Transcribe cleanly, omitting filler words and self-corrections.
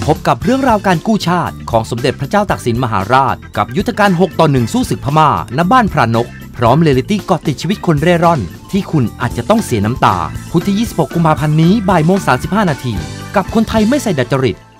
พบกับเรื่องราวการกู้ชาติของสมเด็จพระเจ้าตากสินมหาราชกับยุทธการ6-1สู้ศึกพม่าณบ้านพระนกพร้อมเรียลลิตี้เกาะติดชีวิตคนเร่ร่อนที่คุณอาจจะต้องเสียน้ำตาพุธที่26 กุมภาพันธ์นี้บ่ายโมง 35 นาทีกับคนไทยไม่ใส่ดัดจริต